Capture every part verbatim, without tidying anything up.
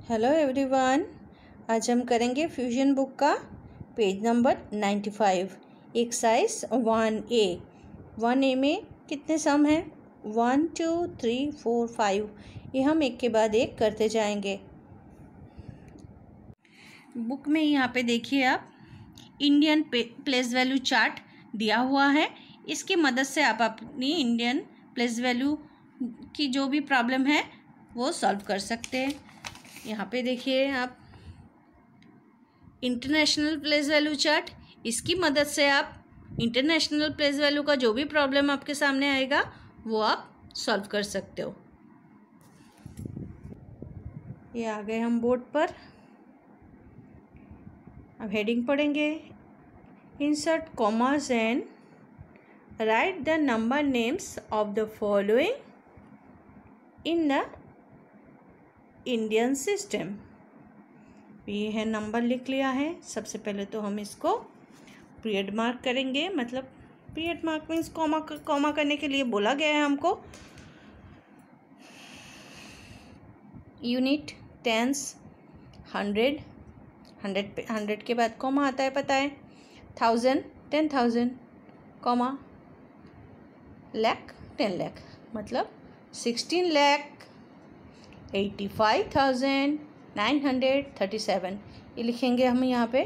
Hello everyone. आज हम करेंगे फ्यूजन बुक का page number ninety five, exercise one A. One A में कितने सम हैं? One two three four five. ये हम एक के बाद एक करते जाएंगे। बुक में यहाँ पे देखिए आप, इंडियन प्लेस वैल्यू चार्ट दिया हुआ है। इसकी मदद से आप अपनी इंडियन प्लेस वैल्यू की जो भी प्रॉब्लम है वो सॉल्व कर सकते हैं। यहाँ पे देखिए आप, इंटरनेशनल प्लेस वैल्यू चार्ट। इसकी मदद से आप इंटरनेशनल प्लेस वैल्यू का जो भी प्रॉब्लम आपके सामने आएगा वो आप सॉल्व कर सकते हो। ये आ गए हम बोर्ड पर। अब हेडिंग पढ़ेंगे। Insert commas and write the number names of the following in the Indian system. ये है नंबर लिख लिया है। सबसे पहले तो हम इसको पीरियड मार्क करेंगे, मतलब period mark means comma comma करने के लिए बोला गया है हमको। यूनिट, टेंस, हंड्रेड, हंड्रेड पे हंड्रेड के बाद कॉमा आता है, पता है। Thousand, ten thousand, comma, lakh, ten lakh, मतलब sixteen lakh eighty five thousand nine hundred thirty seven. ये लिखेंगे हम यहाँ पे।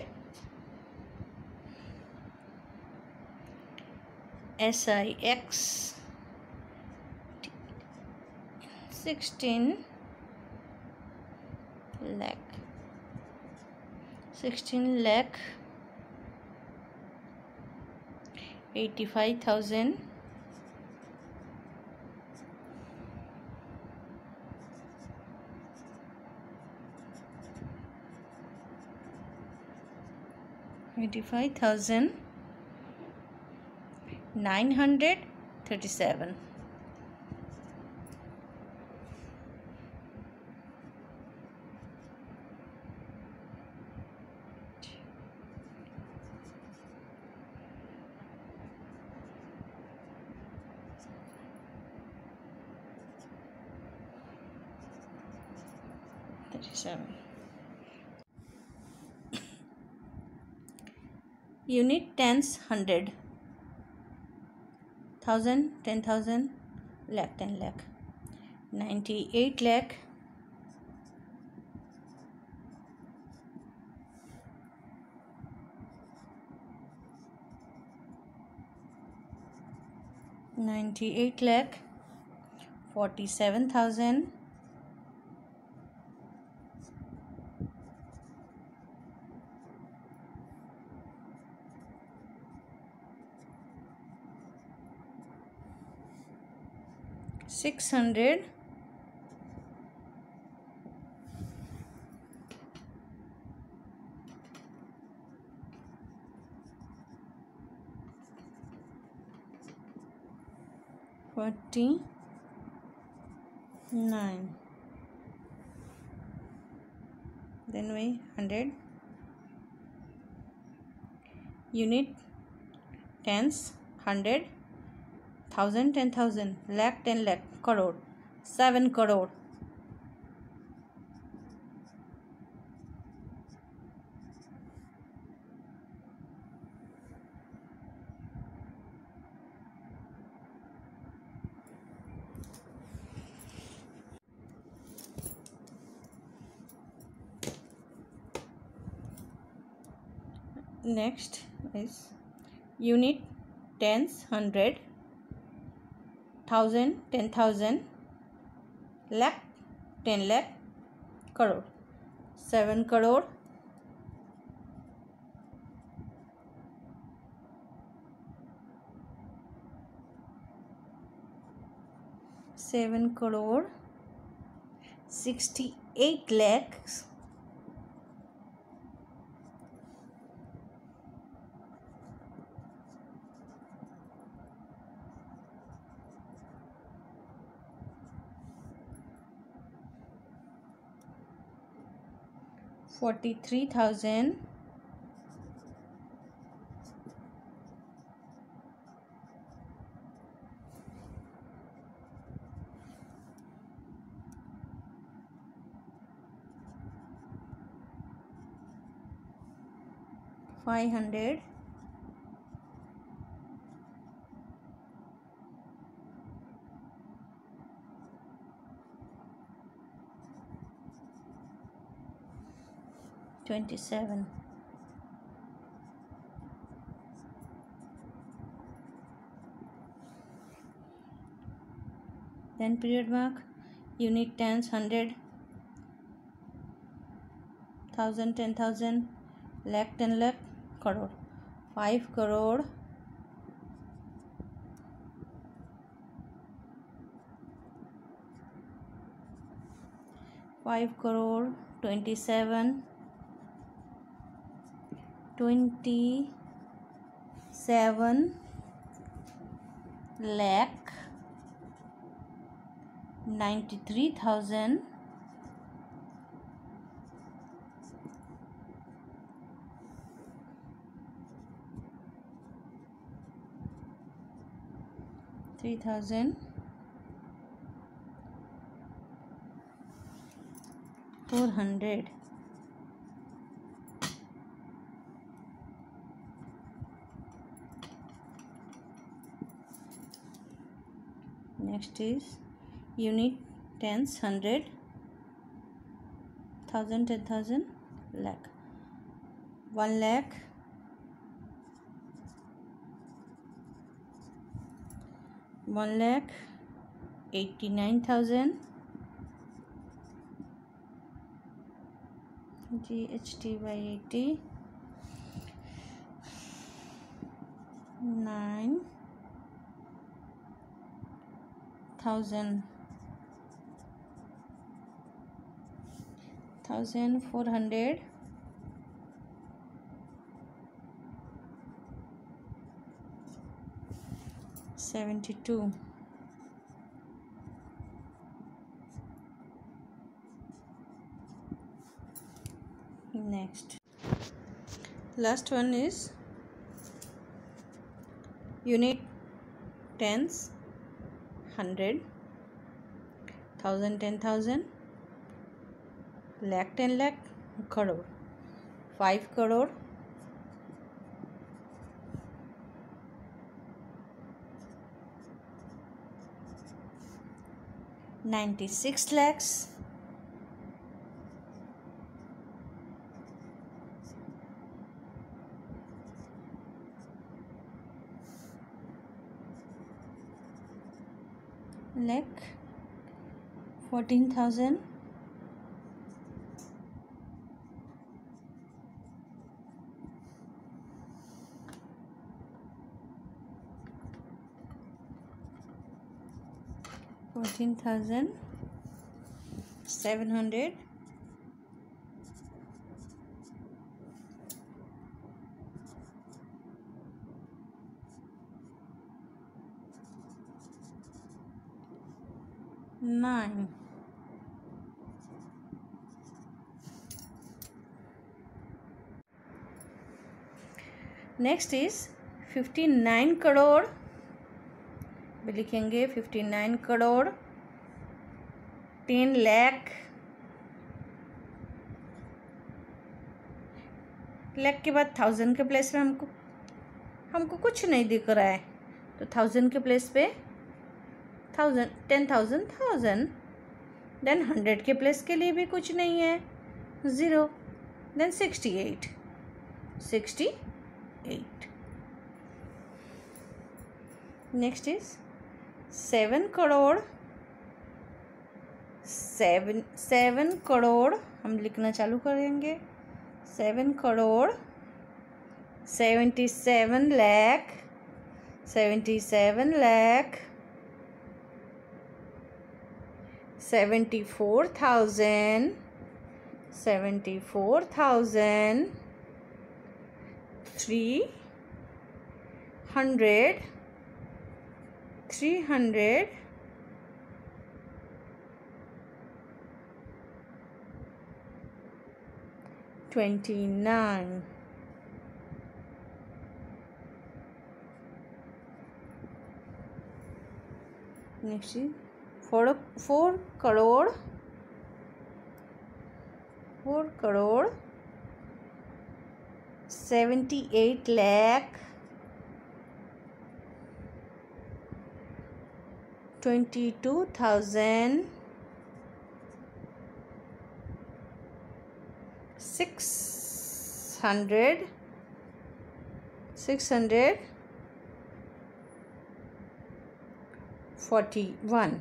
S I X sixteen lakh sixteen lakh eighty five thousand eighty five thousand nine hundred thirty seven. Thirty seven. Unit, tens, hundred, thousand, ten thousand, lakh, ten lakh, ninety eight lakh, ninety eight lakh forty seven thousand six hundred forty nine. Then we hundred. Unit, tens, hundred, thousand, ten thousand, lakh, ten lakh, crore, seven crore. Next is unit, tens, hundred, thousand, ten thousand, lakh, ten lakh, crore, seven crore, seven crore, sixty-eight lakhs, forty-three thousand five hundred, twenty seven, then period mark, unit tens, hundred, thousand, ten thousand, lakh, ten lakh, crore, five crore, five crore, twenty seven, twenty seven lakh, ninety three thousand, three thousand, four hundred, next is unit tens, hundred, thousand, ten thousand, lakh, one lakh, one lakh, eighty nine thousand, G H T by eighty, nine thousand, thousand four hundred, seventy two, next last one is unit tens, hundred, thousand, ten thousand, lakh, ten lakh, crore, five crore, ninety six lakhs, lakh, fourteen thousand, fourteen thousand seven hundred, nine, next is fifty nine crore, भी लिखेंगे fifty nine crore, ten lakh, lakh के बाद thousand के place में हमको हमको कुछ नहीं दिख रहा है, तो थाउजेंड के प्लेस पे thousand, ten thousand, thousand, then hundred के प्लेस के लिए भी कुछ नहीं है, zero, then sixty eight, sixty eight, next is seven crore, seven seven crore हम लिखना चालू करेंगे, seven crore, seventy seven lakh, seventy seven lakh, seventy four thousand, seventy four thousand, three hundred, three hundred, twenty nine, next four four crore, four crore, seventy eight lakh twenty two thousand six hundred six hundred forty one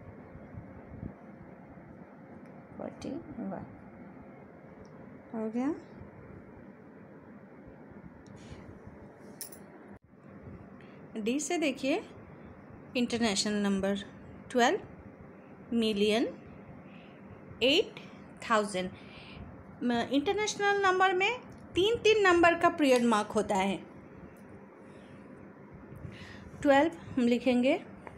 forty one हो गया। D से देखिए international number twelve million eight thousand. International number में तीन तीन number का period mark होता है। ट्वेल्व हम लिखेंगे,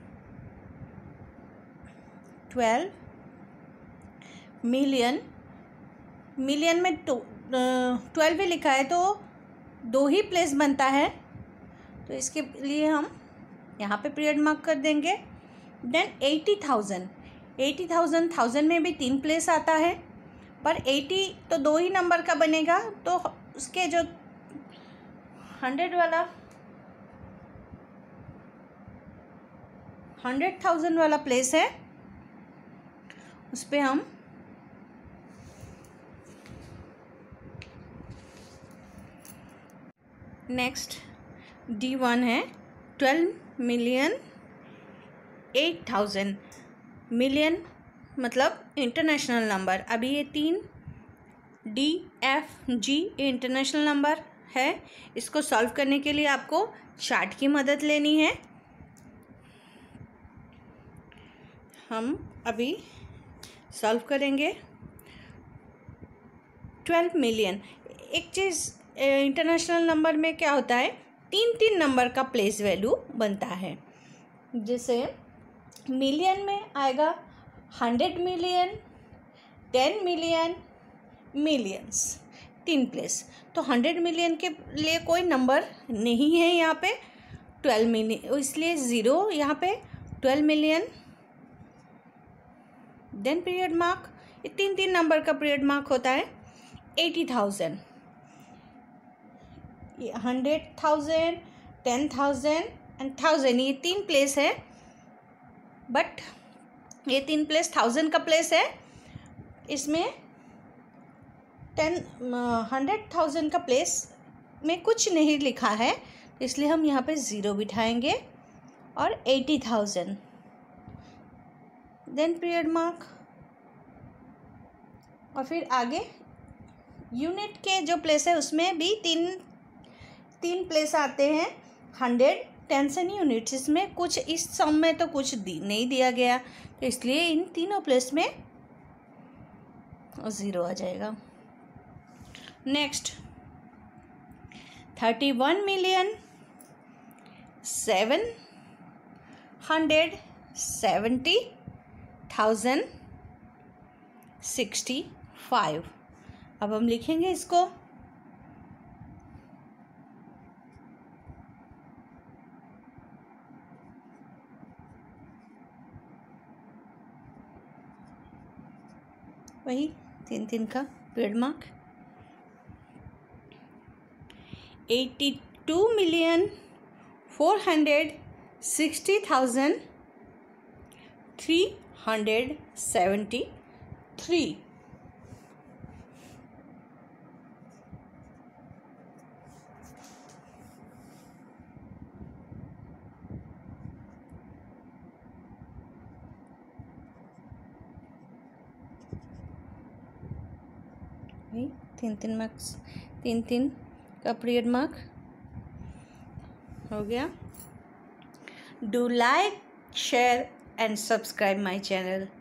ट्वेल्व मिलियन, मिलियन में तो ट्वेल्व ही लिखा है तो दो ही प्लेस बनता है, तो इसके लिए हम यहाँ पे पीरियड मार्क कर देंगे। Then eighty thousand, eighty thousand thousand में भी तीन प्लेस आता है, पर एटी तो दो ही नंबर का बनेगा, तो उसके जो हंड्रेड वाला हंड्रेड थाउजेंड वाला प्लेस है उस पर हम नेक्स्ट डी वन है twelve million eight thousand. Million मतलब इंटरनेशनल नंबर। अभी ये तीन D F G international number है। इसको सॉल्व करने के लिए आपको चार्ट की मदद लेनी है। हम अभी सॉल्व करेंगे। ट्वेल्व मिलियन, एक चीज़ इंटरनेशनल नंबर में क्या होता है, तीन तीन नंबर का प्लेस वैल्यू बनता है। जैसे मिलियन में आएगा hundred million, ten million, millions, तीन प्लेस। तो हंड्रेड मिलियन के लिए कोई नंबर नहीं है यहाँ पे, ट्वेल्व मिलियन, इसलिए ज़ीरो यहाँ पे twelve million. Then period mark, ये तीन तीन नंबर का पीरियड मार्क होता है। एटी थाउजेंड, ये hundred thousand, ten thousand and thousand, ये तीन प्लेस है, बट ये तीन प्लेस थाउजेंड का प्लेस है। इसमें टेन हंड्रेड थाउजेंड का प्लेस में कुछ नहीं लिखा है, इसलिए हम यहाँ पे ज़ीरो बिठाएंगे और eighty thousand. Then period mark, और फिर आगे यूनिट के जो प्लेस है उसमें भी तीन तीन प्लेस आते हैं, हंड्रेड, टेंस एंड यूनिट्स। इसमें कुछ इस सम में तो कुछ दी नहीं दिया गया, तो इसलिए इन तीनों प्लेस में ज़ीरो आ जाएगा। Next thirty one million seven hundred seventy thousand sixty five. अब हम लिखेंगे इसको। वही तीन तीन का period mark. Eighty two million four hundred sixty thousand three hundred seventy three. तीन तीन मार्क्स, तीन तीन का पीरियड मार्क हो गया। Do like, share and subscribe my channel.